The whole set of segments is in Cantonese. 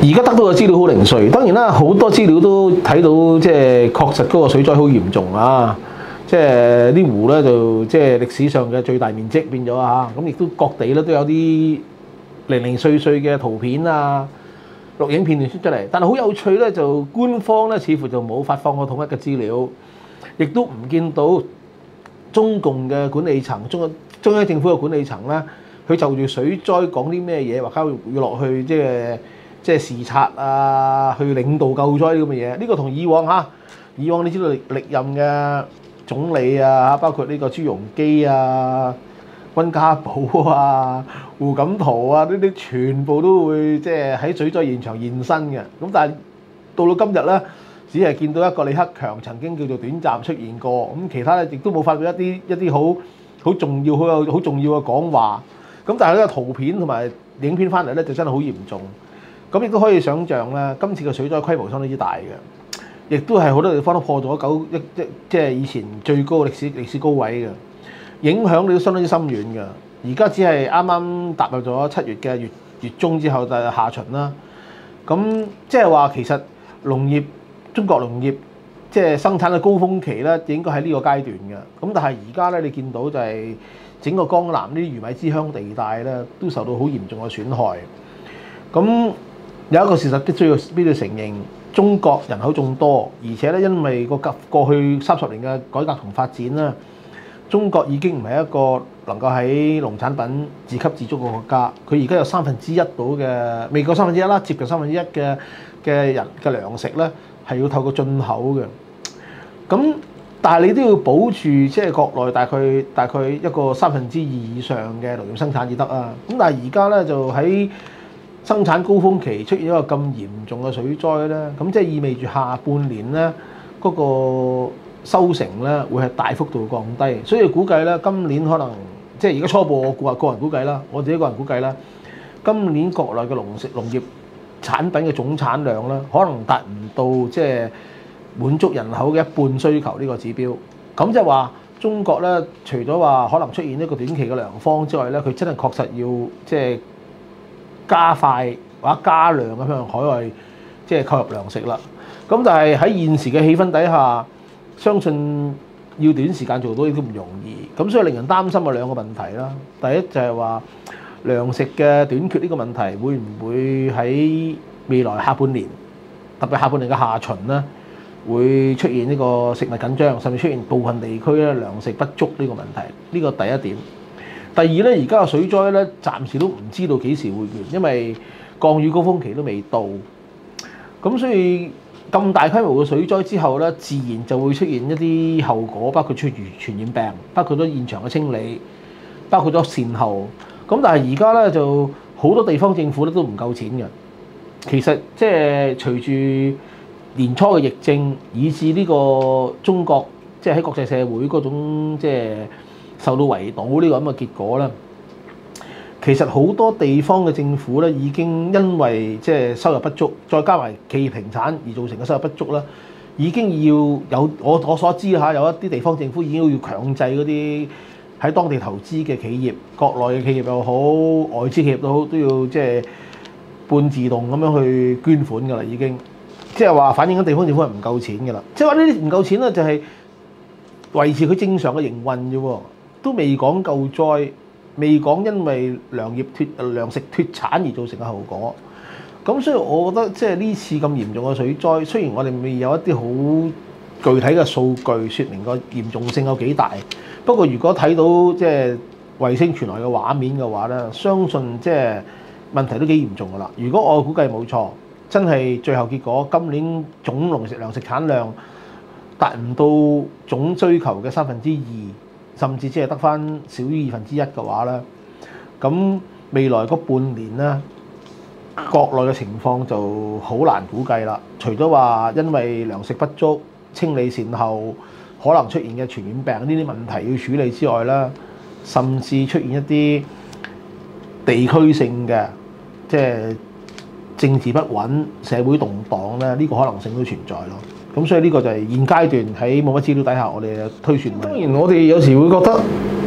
而家得到嘅資料好零碎，當然啦，好多資料都睇到即係確實嗰個水災好嚴重啊！即係啲湖咧就即係歷史上嘅最大面積變咗啊！咁亦都各地咧都有啲零零碎碎嘅圖片啊、錄影片段出嚟，但係好有趣咧，就官方咧似乎就冇發放過統一嘅資料，亦都唔見到中共嘅管理層、中央政府嘅管理層咧，佢就住水災講啲咩嘢，或者要落去即係視察啊，去領導救災咁嘅嘢。呢個同以往以往你知道歷任嘅總理啊，包括呢個朱鎔基啊、溫家寶啊、胡錦濤啊，呢啲全部都會即係喺水災現場現身嘅。咁但係到今日咧，只係見到一個李克強曾經叫做短暫出現過，咁其他咧亦都冇發表一啲好重要、好重要嘅講話。咁但係呢個圖片同埋影片翻嚟咧，就真係好嚴重。咁亦都可以想像咧，今次嘅水災規模相當之大嘅，亦都係好多地方都破咗即係以前最高歷史高位嘅，影響你都相當之深遠嘅。而家只係啱啱踏入咗7月嘅月中之後就係下旬啦。咁即係話其實中國農業即係生產嘅高峰期咧，應該喺呢個階段嘅。咁但係而家咧，你見到就係整個江南呢啲魚米之鄉地帶咧，都受到好嚴重嘅損害。咁有一個事實必須要承認，中國人口眾多，而且咧因為過去30年嘅改革同發展啦，中國已經唔係一個能夠喺農產品自給自足嘅國家。佢而家有1/3到嘅，未夠1/3啦，接近1/3嘅人嘅糧食咧係要透過進口嘅。咁但係你都要保住即係國內大概一個2/3以上嘅農業生產至得啊。咁但係而家咧就喺生產高峰期出現一個咁嚴重嘅水災咧，咁即係意味住下半年咧嗰個收成咧會係大幅度降低，所以估計咧今年可能即係而家初步我個人估計啦，我自己個人估計啦，今年國內嘅農業產品嘅總產量咧，可能達唔到即係滿足人口嘅一半需求呢個指標。咁即係話中國咧，除咗話可能出現一個短期嘅糧荒之外咧，佢真係確實要即係加快或者加量咁向海外即係購入糧食啦。咁但係喺現時嘅氣氛底下，相信要短時間做到亦都唔容易。咁所以令人擔心嘅兩個問題啦。第一就係話糧食嘅短缺呢個問題會唔會喺未來下半年，特別下半年嘅下旬咧，會出現呢個食物緊張，甚至出現部分地區咧糧食不足呢個問題。呢個第一點。第二咧，而家嘅水災咧，暫時都唔知道幾時會完，因為降雨高峰期都未到。咁所以咁大規模嘅水災之後咧，自然就會出現一啲後果，包括傳染病，包括咗現場嘅清理，包括咗善後。咁但係而家咧就好多地方政府咧都唔夠錢嘅。其實即係隨住年初嘅疫症，以至呢個中國即係喺國際社會嗰種即係受到圍堵呢個咁嘅結果咧，其實好多地方嘅政府咧已經因為即係收入不足，再加埋企業停產而造成嘅收入不足啦，已經要有我所知嚇，有一啲地方政府已經要強制嗰啲喺當地投資嘅企業，國內嘅企業又好，外資企業都好，都要即係半自動咁樣去捐款㗎啦，已經即係話反映緊地方政府係唔夠錢㗎啦。即係話呢啲唔夠錢咧，就係維持佢正常嘅營運啫喎。都未講救災，未講因為糧食脫產而造成嘅後果。咁所以我覺得即係呢次咁嚴重嘅水災，雖然我哋未有一啲好具體嘅數據説明個嚴重性有幾大，不過如果睇到即係衛星傳來嘅畫面嘅話咧，相信即係問題都幾嚴重㗎啦。如果我估計冇錯，真係最後結果今年總糧食產量達唔到總需求嘅2/3。甚至只係得翻少於1/2嘅話咧，咁未來嗰半年咧，國內嘅情況就好難估計啦。除咗話因為糧食不足、清理善後可能出現嘅傳染病呢啲問題要處理之外啦，甚至出現一啲地區性嘅即係政治不穩、社會動盪咧，呢個可能性都存在咯。咁所以呢個就係現階段喺冇乜資料底下，我哋推算。當然我哋有時會覺得，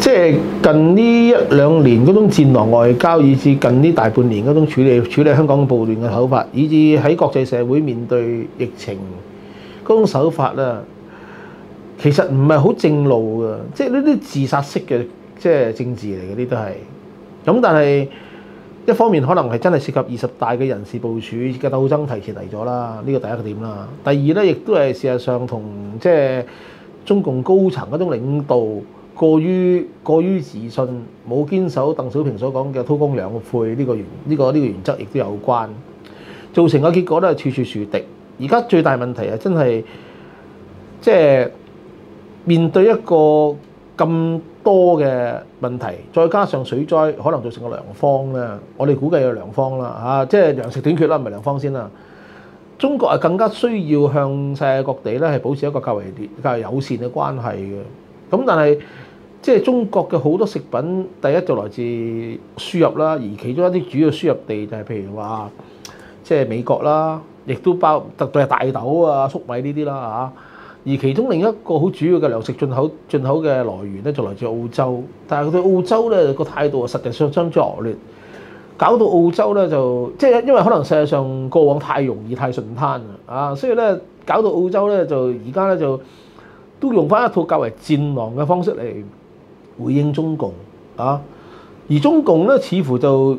即係近呢一兩年嗰種戰狼外交，以至近呢大半年嗰種處理香港暴亂嘅手法，以至喺國際社會面對疫情嗰種手法咧，其實唔係好正路嘅，即係呢啲自殺式嘅即係政治嚟嘅，呢都係。咁但係一方面可能係真係涉及20大嘅人事部署嘅鬥爭提前嚟咗啦，呢個第一個點啦。第二咧，亦都係事實上同即係中共高層嗰種領導過於自信，冇堅守鄧小平所講嘅韜光養晦呢個原則，亦都有關，造成嘅結果都係處處樹敵。而家最大問題係真係即係面對一個咁多嘅問題，再加上水災可能造成個糧荒咧，我哋估計有糧荒啦嚇，即係糧食短缺啦，唔係糧荒先啦。中國係更加需要向世界各地咧係保持一個較為友善嘅關係嘅。咁但係即係中國嘅好多食品，第一就來自輸入啦，而其中一啲主要輸入地就係譬如話即係美國啦，亦都特別係大豆啊、粟米呢啲啦嚇。而其中另一個好主要嘅糧食進口嘅來源咧，就來自澳洲。但係佢對澳洲咧個態度實際上相當惡劣，搞到澳洲咧就即係因為可能世界上過往太容易太順攤啊，所以咧搞到澳洲咧就而家咧就都用翻一套較為戰狼嘅方式嚟回應中共啊。而中共咧似乎就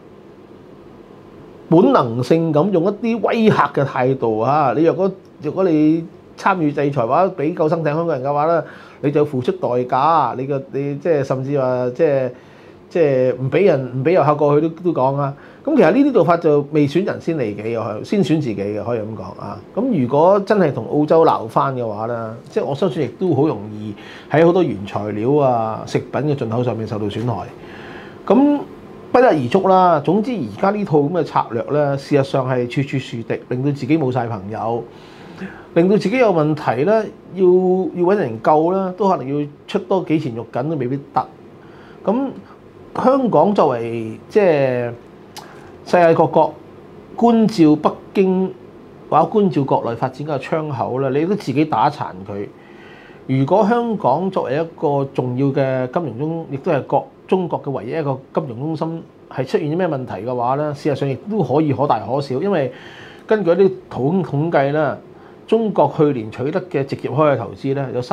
本能性咁用一啲威嚇嘅態度啊，你若果你參與制裁或者俾救生艇香港人嘅話咧，你就付出代價。你即係甚至話即係唔俾遊客過去都講啊。咁其實呢啲做法就未選人先利己嘅，先選自己嘅，可以咁講啊。咁如果真係同澳洲鬧翻嘅話咧，即係我相信亦都好容易喺好多原材料啊、食品嘅進口上面受到損害。咁不一而足啦。總之而家呢套咁嘅策略咧，事實上係處處樹敵，令到自己冇晒朋友。令到自己有問題咧，要揾人救啦，都可能要出多幾錢肉緊都未必得。咁香港作為即係世界各國觀照北京或者觀照國內發展嘅窗口咧，你都自己打殘佢。如果香港作為一個重要嘅金融中，亦都係中國嘅唯一一個金融中心，係出現啲咩問題嘅話咧，事實上亦都可以可大可小，因為根據一啲統計啦。中國去年取得嘅直接開嘅投資咧，有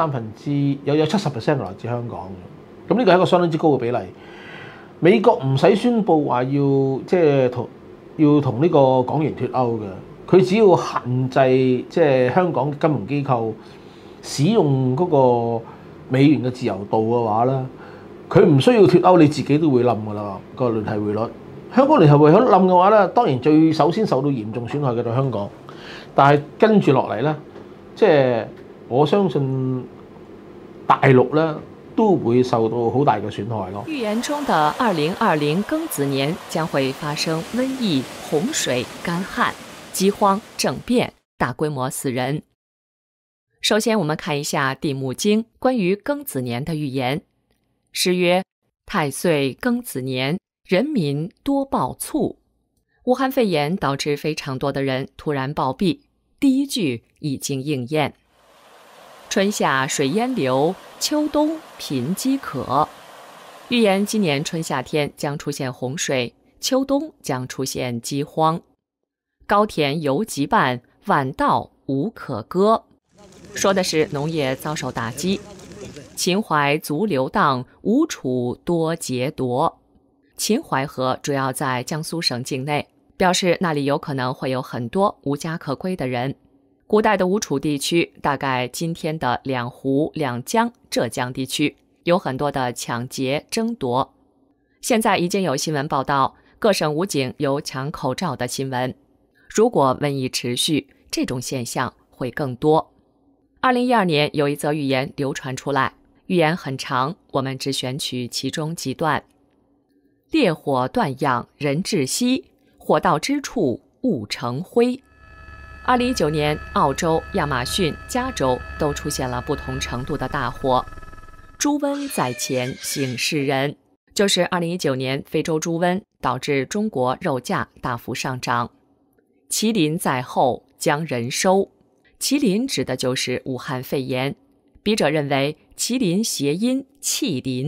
70%來自香港嘅，咁呢個係一個相當之高嘅比例。美國唔使宣佈話要同呢個港元脫歐嘅，佢只要限制即係香港金融機構使用嗰個美元嘅自由度嘅話咧，佢唔需要脫歐，你自己都會冧㗎啦個聯繫匯率。香港聯繫匯率冧嘅話咧，當然首先受到嚴重損害嘅就係香港。但係跟住落嚟咧，即係我相信大陸咧都會受到好大嘅損害咯。 預言中的2020庚子年將會發生瘟疫、洪水、乾旱、饑荒、政變、大規模死人。首先，我們看一下《地母經》關於庚子年的預言。詩曰：太歲庚子年，人民多暴猝。武漢肺炎導致非常多的人突然暴斃，第一句已經應驗。春夏水淹流，秋冬貧饑渴。預言今年春夏天將出現洪水，秋冬將出現饑荒。高田猶急半，晚稻無可割。說的是農業遭受打擊。秦淮卒流蕩，吳楚多劫奪。秦淮河主要在江蘇省境內，表示那裡有可能會有很多無家可歸的人。古代的吳楚地區，大概今天的兩湖、兩江、浙江地區，有很多的搶劫爭奪。現在已經有新聞報道，各省武警有搶口罩的新聞。如果瘟疫持續，這種現象會更多。2012年有一則預言流傳出來，預言很長，我們只選取其中幾段。烈火斷養人窒息，火到之處物成灰。2019年，澳洲、亞馬遜、加州都出現了不同程度的大火。豬瘟在前，醒世人，就是2019年非洲豬瘟導致中國肉價大幅上漲。麒麟在後，將人收。麒麟指的就是武漢肺炎，筆者認為麒麟諧音氣麟，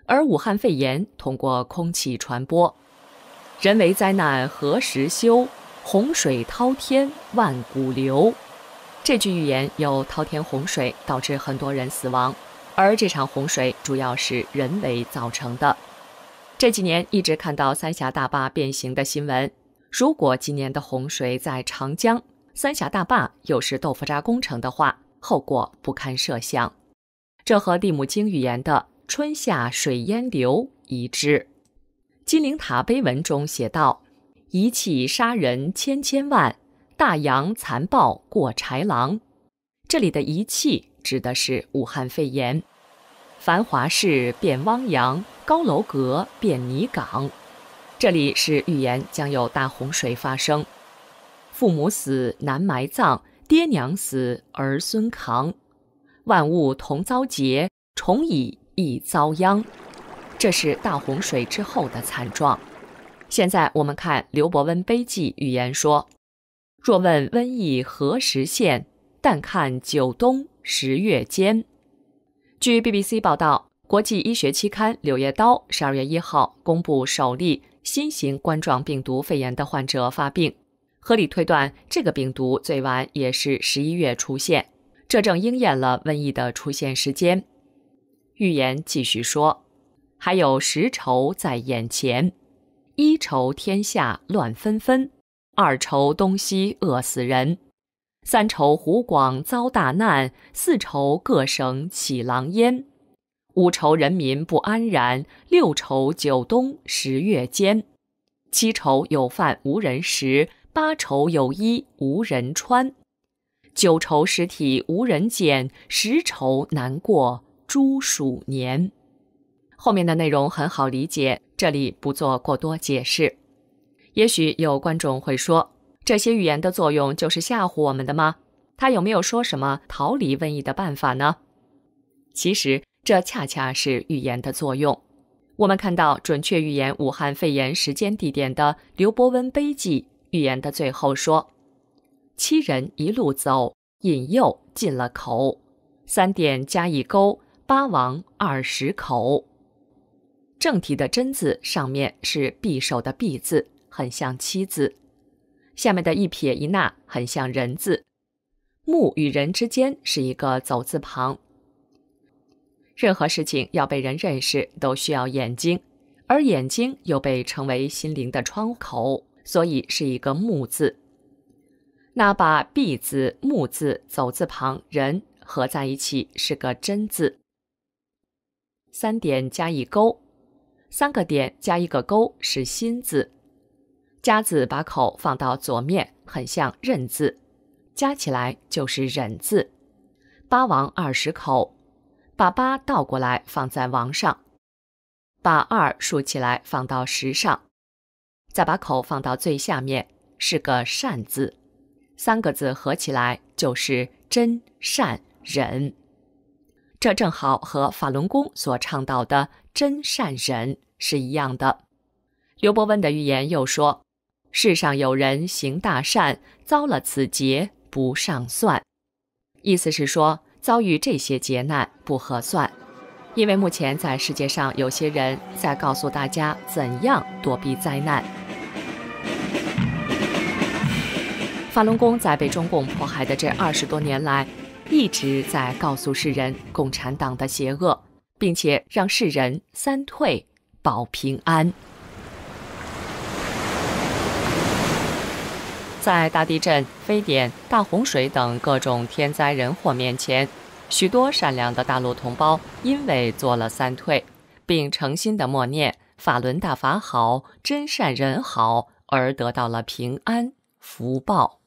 而武汉肺炎通过空气传播。人为灾难何时休？洪水滔天万古流。这句预言有滔天洪水导致很多人死亡，而这场洪水主要是人为造成的。这几年一直看到三峡大坝变形的新闻，如果今年的洪水在长江，三峡大坝又是豆腐渣工程的话，后果不堪设想。这和地母经预言的春夏水淹流一致。金陵塔碑文中写道：一气杀人千千万，大洋残暴过豺狼。这里的一气指的是武汉肺炎。繁华市变汪洋，高楼阁变泥岗。这里是预言将有大洪水发生。父母死难埋葬，爹娘死儿孙扛。万物同遭劫，虫蚁亦遭殃。这是大洪水之后的惨状。现在我们看刘伯温碑记预言说：若问瘟疫何时现，但看九冬10月间。据 BBC 报道，国际医学期刊《柳叶刀》12月1号公布首例新型冠状病毒肺炎的患者发病，合理推断这个病毒最晚也是11月出现，这正应验了瘟疫的出现时间。预言继续说，还有10愁在眼前：一愁天下乱纷纷，二愁东西饿死人，三愁湖广遭大难，四愁各省起狼烟，五愁人民不安然，六愁九冬10月间，七愁有饭无人食，八愁有衣无人穿，九愁尸体无人见，十愁难过猪鼠年。后面的内容很好理解，这里不做过多解释。也许有观众会说，这些预言的作用就是吓唬我们的吗？他有没有说什么逃离瘟疫的办法呢？其实这恰恰是预言的作用。我们看到准确预言武汉肺炎时间地点的刘伯温碑记预言的最后说：7人一路走，引诱进了口，3点加一钩，8王20口。正题的真字上面是匕首的匕字，很像七字，下面的一撇一捺很像人字，木与人之间是一个走字旁。任何事情要被人认识都需要眼睛，而眼睛又被称为心灵的窗口，所以是一个木字。那把匕字、木字、走字旁、人合在一起是个真字。3点加一钩，3个点加一个钩是心字。加字把口放到左面，很像刃字，加起来就是忍字。8王20口，把8倒过来放在王上，把2竖起来放到10上，再把口放到最下面，是个善字。3个字合起来就是真善忍。这正好和法轮功所倡导的真善忍是一样的。刘伯温的预言又说，世上有人行大善，遭了此劫不上算。意思是说，遭遇这些劫难不合算，因为目前在世界上有些人在告诉大家怎样躲避灾难。法轮功在被中共迫害的这20多年来，一直在告诉世人共产党的邪恶，并且让世人三退保平安。在大地震、非典、大洪水等各种天灾人祸面前，许多善良的大陆同胞因为做了三退，并诚心的默念法轮大法好，真善人好，而得到了平安福报。